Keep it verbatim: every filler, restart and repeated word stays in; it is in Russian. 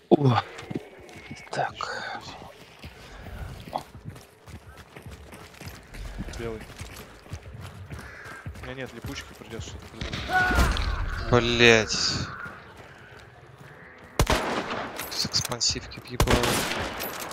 О. Так. Белый. У меня нет липучки, придется что-то придумать. Блять. С экспансивки въебало.